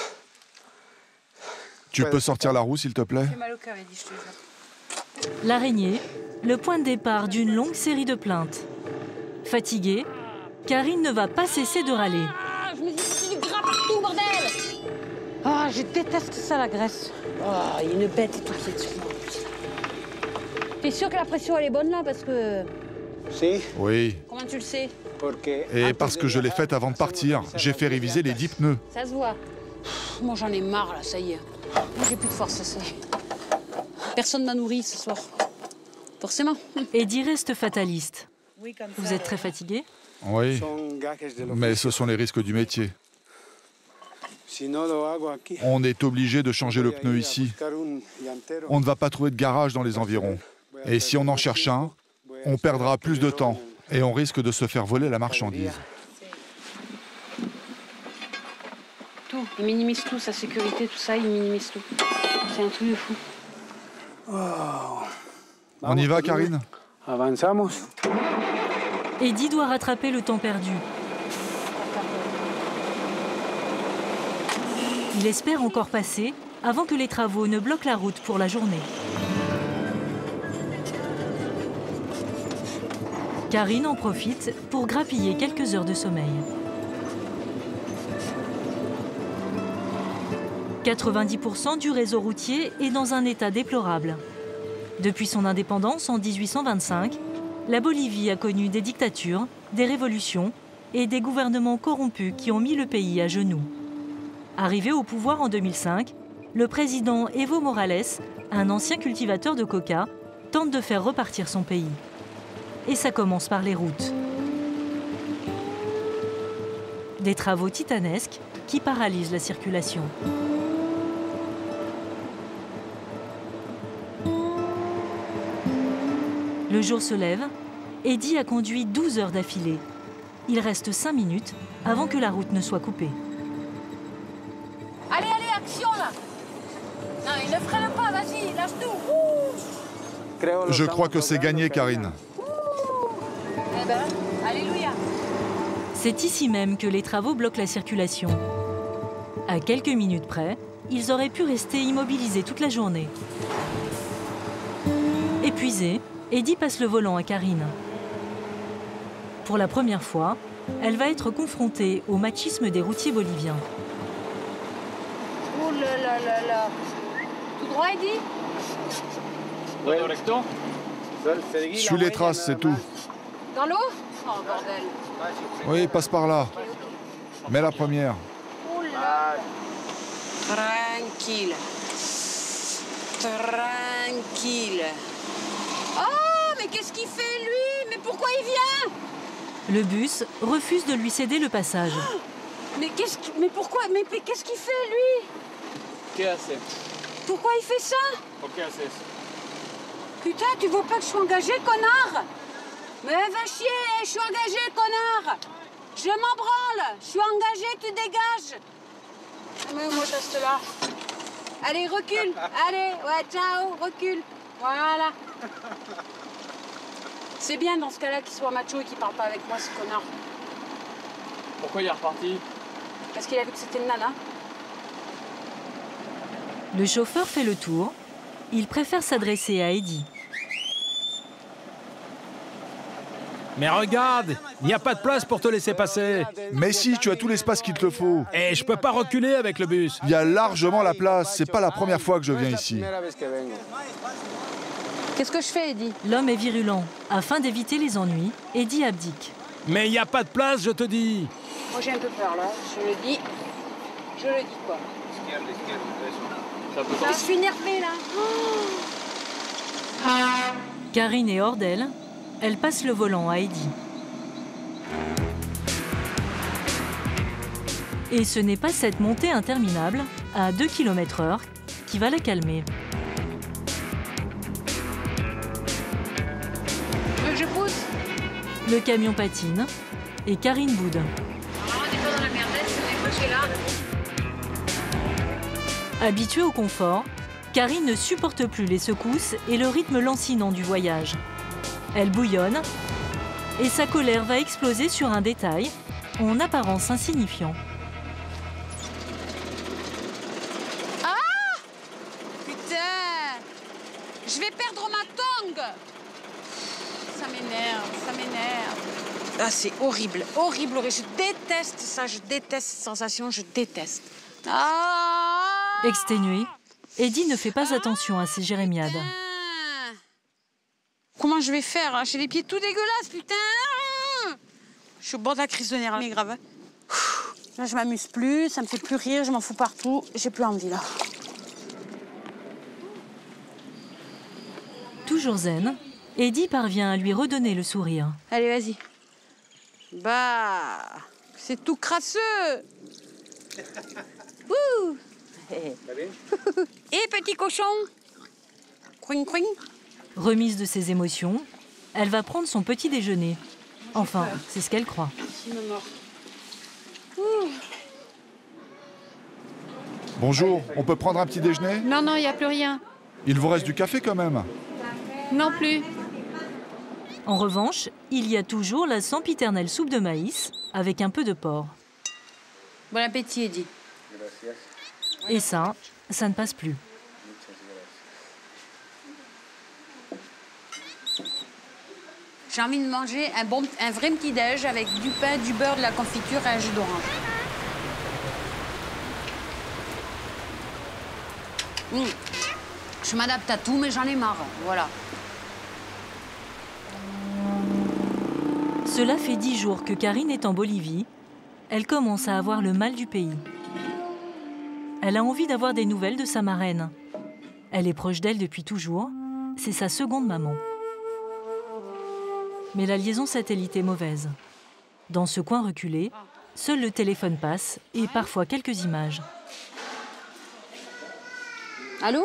Tu peux sortir la roue, s'il te plaît? J'ai mal au cœur, Eddie, je te jure. L'araignée, le point de départ d'une longue série de plaintes. Fatiguée, Karine ne va pas cesser de râler. Ah, je me dis, c'est du gras partout, bordel! Ah, je déteste ça, la graisse. Ah, il y a une bête et tout qui est dessus. T'es sûr que la pression, elle est bonne, là? Parce que... Si. Oui. Comment tu le sais? Et parce que je l'ai faite avant de partir, j'ai fait réviser les 10 pneus. Ça se voit. Moi, j'en ai marre, là, ça y est. Moi, j'ai plus de force, ça y est. Personne m'a nourri ce soir. Forcément. Eddie reste fataliste. Vous êtes très fatigué? Oui, mais ce sont les risques du métier. On est obligé de changer le pneu ici. On ne va pas trouver de garage dans les environs. Et si on en cherche un, on perdra plus de temps. Et on risque de se faire voler la marchandise. Tout. Il minimise tout, sa sécurité, tout ça, il minimise tout. C'est un truc de fou. On y va, Karine? Eddie doit rattraper le temps perdu. Il espère encore passer avant que les travaux ne bloquent la route pour la journée. Karine en profite pour grappiller quelques heures de sommeil. 90% du réseau routier est dans un état déplorable. Depuis son indépendance en 1825, la Bolivie a connu des dictatures, des révolutions et des gouvernements corrompus qui ont mis le pays à genoux. Arrivé au pouvoir en 2005, le président Evo Morales, un ancien cultivateur de coca, tente de faire repartir son pays. Et ça commence par les routes. Des travaux titanesques qui paralysent la circulation. Le jour se lève, Eddie a conduit 12 heures d'affilée. Il reste 5 minutes avant que la route ne soit coupée. Allez, allez, action là! Non, il ne freine pas, vas-y, lâche-nous! Je crois que c'est gagné, Karine. Eh ben, alléluia! C'est ici même que les travaux bloquent la circulation. À quelques minutes près, ils auraient pu rester immobilisés toute la journée. Épuisée, Eddie passe le volant à Karine. Pour la première fois, elle va être confrontée au machisme des routiers boliviens. Oh là là là là! Tout droit, Eddie? Suis les traces, c'est tout. Dans l'eau? Oh, bordel! Oui, passe par là. Mets la première. Oh là! Tranquille. Tranquille. Oh, mais qu'est-ce qu'il fait, lui? Mais pourquoi il vient? Le bus refuse de lui céder le passage. Mais pourquoi? Mais qu'est-ce qu'il fait, lui? Pourquoi il fait ça? Putain, tu veux pas que je sois engagé, connard? Mais va chier, je suis engagé, connard! Je m'en branle! Je suis engagé, tu dégages! Mais moi, reste là. Allez, recule! Allez, ouais, ciao, recule! Voilà! C'est bien dans ce cas-là qu'il soit macho et qu'il parle pas avec moi, ce connard. Pourquoi il est reparti? Parce qu'il a vu que c'était une nana. Le chauffeur fait le tour. Il préfère s'adresser à Eddie. Mais regarde, il n'y a pas de place pour te laisser passer. Mais si, tu as tout l'espace qu'il te faut. Et je peux pas reculer avec le bus. Il y a largement la place. C'est pas la première fois que je viens ici. Qu'est-ce que je fais, Eddie? L'homme est virulent. Afin d'éviter les ennuis, Eddie abdique. Mais il n'y a pas de place, je te dis. Moi, j'ai un peu peur, là. Je le dis. Je le dis, quoi. Là, je suis énervée, là. Karine est hors d'elle. Elle passe le volant à Eddie. Et ce n'est pas cette montée interminable, à 2 km/h, qui va la calmer. Tu veux que je pousse? Le camion patine et Karine boude. Ah, Habituée au confort, Karine ne supporte plus les secousses et le rythme lancinant du voyage. Elle bouillonne et sa colère va exploser sur un détail, en apparence insignifiant. Ah! Putain! Je vais perdre ma tongue! Ça m'énerve, ça m'énerve. Ah, c'est horrible, horrible, horrible. Je déteste ça, je déteste cette sensation, je déteste. Ah! Exténuée, Eddie ne fait pas attention à ses jérémiades. Comment je vais faire? J'ai les pieds tout dégueulasses, putain! Je suis au bord de la crise de nerfs, mais grave. Là, je m'amuse plus, ça me fait plus rire, je m'en fous partout. J'ai plus envie, là. Toujours zen, Eddie parvient à lui redonner le sourire. Allez, vas-y. Bah, c'est tout crasseux. Ouh. Et petit cochon. Croing, croing. Remise de ses émotions, elle va prendre son petit déjeuner. Enfin, c'est ce qu'elle croit. Bonjour, on peut prendre un petit déjeuner? Non, non, il n'y a plus rien. Il vous reste du café quand même? Non plus. En revanche, il y a toujours la sempiternelle soupe de maïs avec un peu de porc. Bon appétit, Eddie. Et ça ne passe plus. J'ai envie de manger un vrai petit-déj avec du pain, du beurre, de la confiture et un jus d'orange. Je m'adapte à tout, mais j'en ai marre. Voilà. Cela fait 10 jours que Karine est en Bolivie. Elle commence à avoir le mal du pays. Elle a envie d'avoir des nouvelles de sa marraine. Elle est proche d'elle depuis toujours. C'est sa seconde maman. Mais la liaison satellite est mauvaise. Dans ce coin reculé, seul le téléphone passe et parfois quelques images. Allô?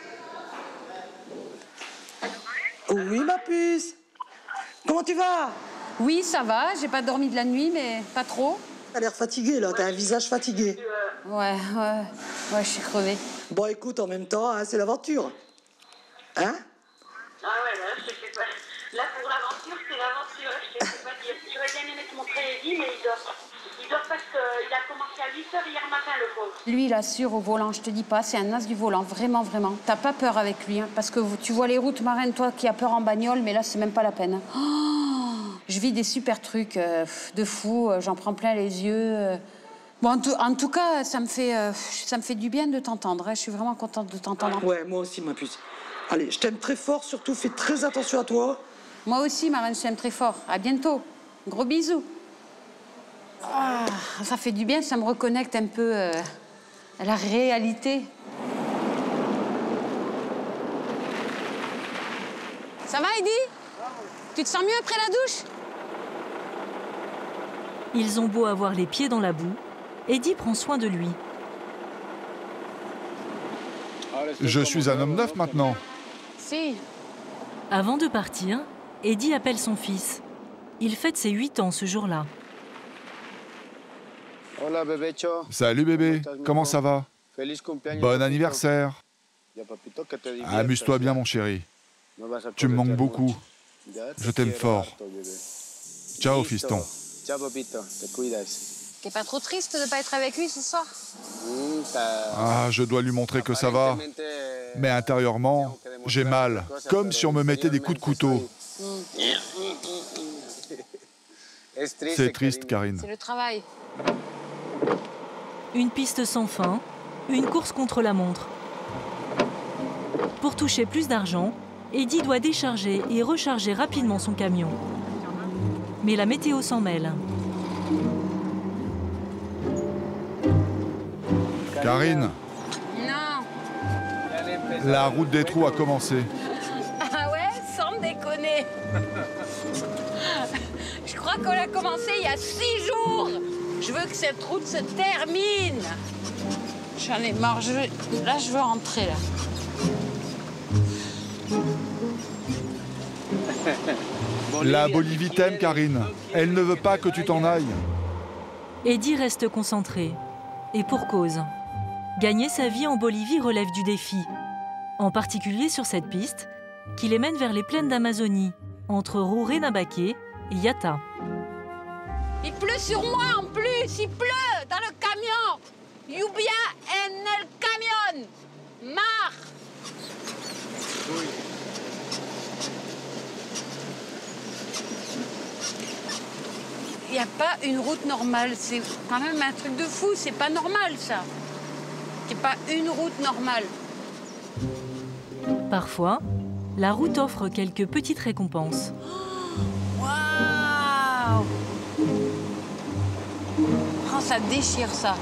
Oui, ma puce. Comment tu vas? Oui, ça va. J'ai pas dormi de la nuit, mais pas trop. T'as l'air fatiguée, là. T'as un visage fatigué. Ouais, je suis crevée. Bon, écoute, en même temps, hein, c'est l'aventure. Hein? Ah ouais, là, je te fais pas... Là, pour l'aventure, c'est l'aventure. Je te fais pas dire. J'aurais bien aimé te montrer Eddie, mais il dort. Il dort parce qu'il a commencé à 8h hier matin, le pauvre. Lui, il assure au volant, je te dis pas, c'est un as du volant, vraiment, vraiment. T'as pas peur avec lui, hein, parce que tu vois les routes marraines, toi qui as peur en bagnole, mais là, c'est même pas la peine. Oh, je vis des super trucs de fou, j'en prends plein les yeux. Bon, en tout cas, ça me fait du bien de t'entendre. Hein. Je suis vraiment contente de t'entendre. Ouais, moi aussi, ma puce. Allez, je t'aime très fort, surtout fais très attention à toi. Moi aussi, marraine, je t'aime très fort. À bientôt. Gros bisous. Ah, ça fait du bien, ça me reconnecte un peu à la réalité. Ça va, Eddie? Tu te sens mieux après la douche? Ils ont beau avoir les pieds dans la boue, Eddie prend soin de lui. Je suis un homme neuf maintenant. Si. Avant de partir, Eddie appelle son fils. Il fête ses 8 ans ce jour-là. Salut bébé, comment ça va? Bon anniversaire. Amuse-toi bien mon chéri. Tu me manques beaucoup. Je t'aime fort. Ciao fiston. T'es pas trop triste de pas être avec lui ce soir? Ah, je dois lui montrer que ça va. Mais intérieurement, j'ai mal, comme si on me mettait des coups de couteau. C'est triste, Karine. C'est le travail. Une piste sans fin, une course contre la montre. Pour toucher plus d'argent, Eddie doit décharger et recharger rapidement son camion. Mais la météo s'en mêle. Karine. Non. La route des trous a commencé. Ah ouais, sans déconner. Je crois qu'on a commencé il y a 6 jours. Je veux que cette route se termine. J'en ai marre. Là, je veux rentrer, là. La Bolivie t'aime, Karine. Elle ne veut pas que tu t'en ailles. Eddie reste concentré. Et pour cause. Gagner sa vie en Bolivie relève du défi, en particulier sur cette piste qui les mène vers les plaines d'Amazonie, entre Rurrenabaque et Yata. Il pleut sur moi en plus, il pleut dans le camion. Lluvia en el camion. Mar. Il n'y a pas une route normale, c'est quand même un truc de fou, c'est pas normal ça. C'est pas une route normale. Parfois, la route offre quelques petites récompenses. Waouh! Oh, ça déchire ça.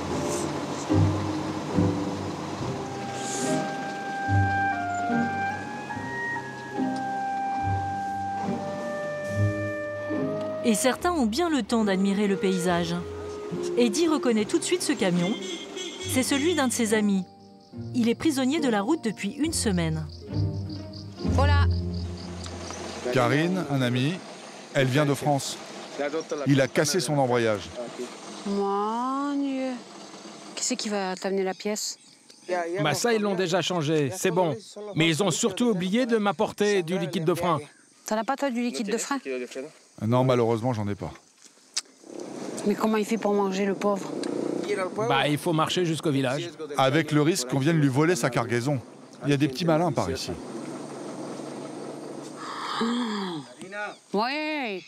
Et certains ont bien le temps d'admirer le paysage. Eddie reconnaît tout de suite ce camion. C'est celui d'un de ses amis. Il est prisonnier de la route depuis une semaine. Voilà. Karine, un ami, elle vient de France. Il a cassé son embrayage. Mon Dieu. Qui c'est qui va t'amener la pièce? Bah ça, ils l'ont déjà changé, c'est bon. Mais ils ont surtout oublié de m'apporter du liquide de frein. T'en as pas, toi, du liquide de frein? Non, malheureusement, j'en ai pas. Mais comment il fait pour manger, le pauvre? Bah, il faut marcher jusqu'au village. Avec le risque qu'on vienne lui voler sa cargaison. Il y a des petits malins par ici. Ouais.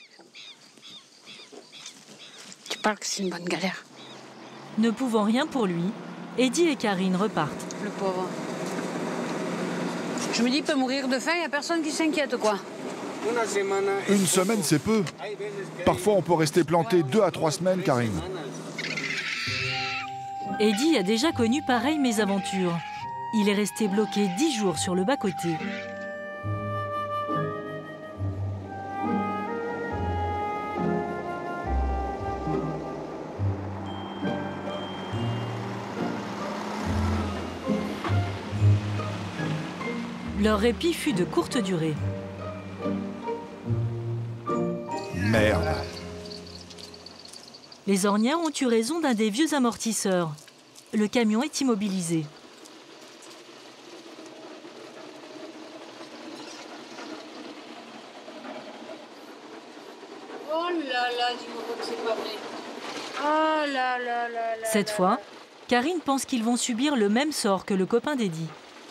Tu parles que c'est une bonne galère. Ne pouvant rien pour lui, Eddie et Karine repartent. Le pauvre. Je me dis, il peut mourir de faim, il n'y a personne qui s'inquiète, quoi. Une semaine, c'est peu. Parfois, on peut rester planté 2 à 3 semaines, Karine. Eddie a déjà connu pareille mésaventure. Il est resté bloqué 10 jours sur le bas-côté. Leur répit fut de courte durée. Merde. Les ornières ont eu raison d'un des vieux amortisseurs. Le camion est immobilisé. Oh là là, dis-moi que c'est pas vrai. Oh là là là là. Cette fois, Karine pense qu'ils vont subir le même sort que le copain d'Eddie.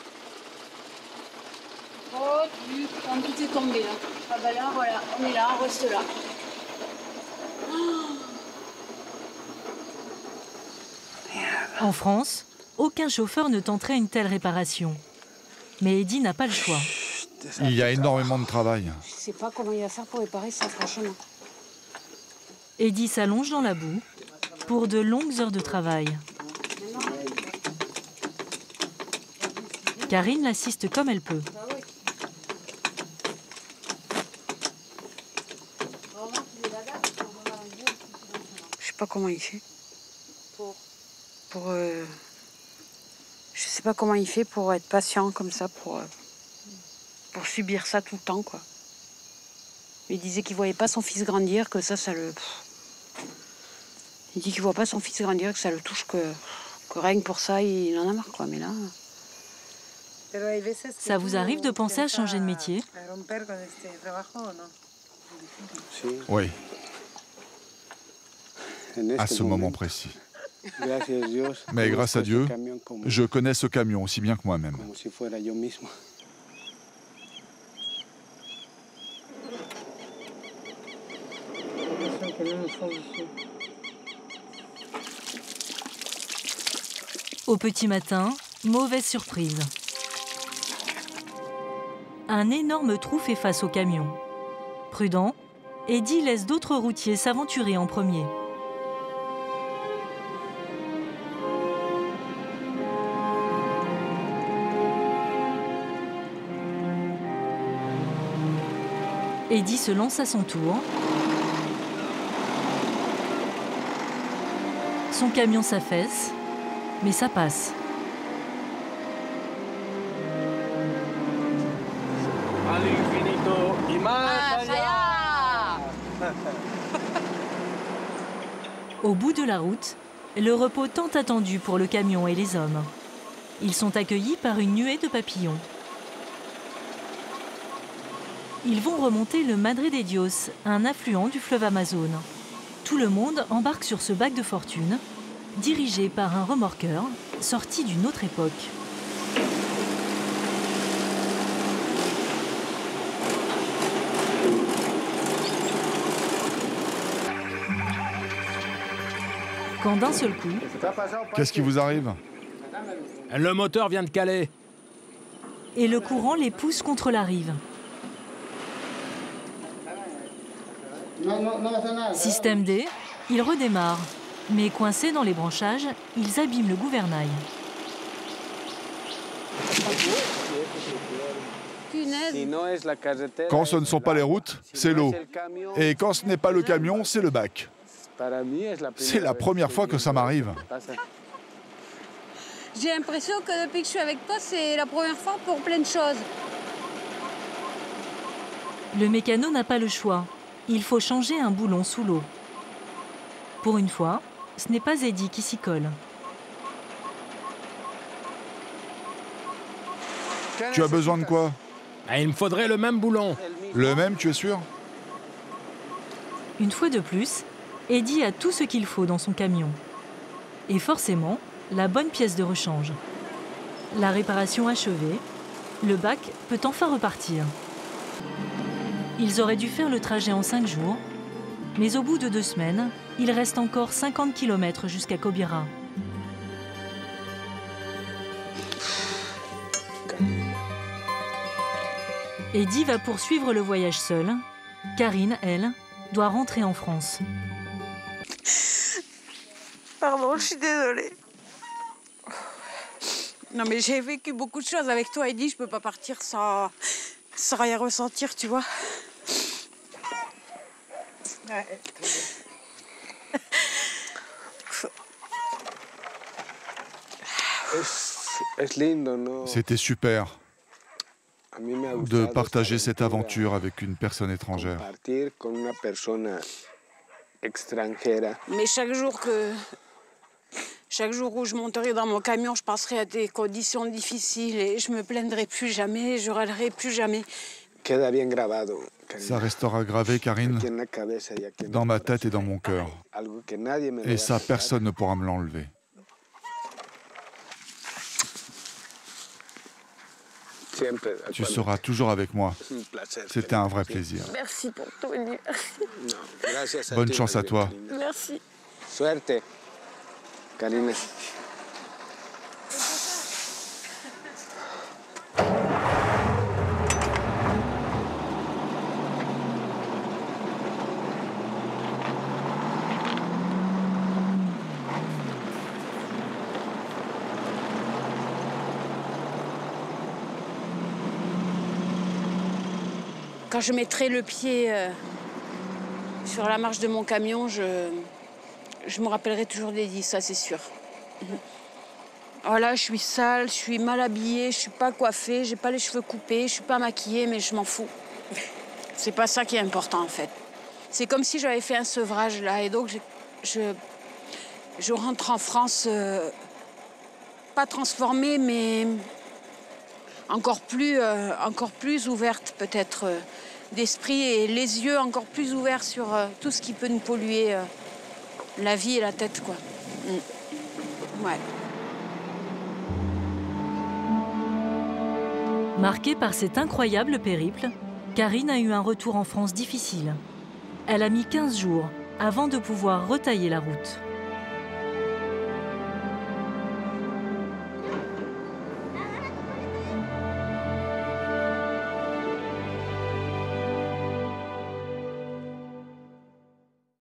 Oh, tout est tombé là. Ah bah là, voilà, on est là, on reste là. En France, aucun chauffeur ne tenterait une telle réparation. Mais Eddie n'a pas le choix. Il y a énormément de travail. Je sais pas comment il va faire pour réparer ça, franchement. Eddie s'allonge dans la boue pour de longues heures de travail. Karine l'assiste comme elle peut. Je sais pas comment il fait. Je sais pas comment il fait pour être patient comme ça, pour subir ça tout le temps, quoi. Il disait qu'il voyait pas son fils grandir, que ça le... Il dit qu'il voit pas son fils grandir, que ça le touche, que rien que pour ça, il en a marre, quoi. Mais là... Ça vous arrive de penser à changer de métier? Oui. À ce moment précis. Mais grâce à Dieu, je connais ce camion aussi bien que moi-même. Au petit matin, mauvaise surprise. Un énorme trou fait face au camion. Prudent, Eddie laisse d'autres routiers s'aventurer en premier. Eddie se lance à son tour. Son camion s'affaisse, mais ça passe. Au bout de la route, le repos tant attendu pour le camion et les hommes. Ils sont accueillis par une nuée de papillons. Ils vont remonter le Madre de Dios, un affluent du fleuve Amazone. Tout le monde embarque sur ce bac de fortune, dirigé par un remorqueur sorti d'une autre époque. Quand d'un seul coup... Qu'est-ce qui vous arrive? Le moteur vient de caler. Et le courant les pousse contre la rive. Système D, ils redémarrent. Mais coincés dans les branchages, ils abîment le gouvernail. Quand ce ne sont pas les routes, c'est l'eau. Et quand ce n'est pas le camion, c'est le bac. C'est la première fois que ça m'arrive. J'ai l'impression que depuis que je suis avec toi, c'est la première fois pour plein de choses. Le mécano n'a pas le choix. Il faut changer un boulon sous l'eau. Pour une fois, ce n'est pas Eddie qui s'y colle. Tu as besoin de quoi? Il me faudrait le même boulon. Le même, tu es sûr? Une fois de plus, Eddie a tout ce qu'il faut dans son camion. Et forcément, la bonne pièce de rechange. La réparation achevée, le bac peut enfin repartir. Ils auraient dû faire le trajet en 5 jours, mais au bout de 2 semaines, il reste encore 50 km jusqu'à Kobira. Eddie va poursuivre le voyage seul. Karine, elle, doit rentrer en France. Pardon, je suis désolée. Non, mais j'ai vécu beaucoup de choses avec toi, Eddie. Je peux pas partir sans rien ressentir, tu vois. Ouais. C'était super de partager cette aventure avec une personne étrangère. Mais chaque jour où je monterai dans mon camion, je penserai à des conditions difficiles et je me plaindrai plus jamais, je râlerai plus jamais. Ça restera gravé, Karine, dans ma tête et dans mon cœur. Et ça, personne ne pourra me l'enlever. Tu seras toujours avec moi. C'était un vrai plaisir. Merci pour tout, Eddie. Bonne chance à toi. Merci. Suerte, Karine. Quand je mettrai le pied sur la marche de mon camion, je me rappellerai toujours d'Eddie, ça c'est sûr. Voilà, je suis sale, je suis mal habillée, je suis pas coiffée, j'ai pas les cheveux coupés, je suis pas maquillée, mais je m'en fous. C'est pas ça qui est important en fait. C'est comme si j'avais fait un sevrage là, et donc je rentre en France, pas transformée, mais encore plus ouverte peut-être d'esprit et les yeux encore plus ouverts sur tout ce qui peut nous polluer la vie et la tête, quoi. Ouais. Marquée par cet incroyable périple, Karine a eu un retour en France difficile. Elle a mis 15 jours avant de pouvoir retailler la route.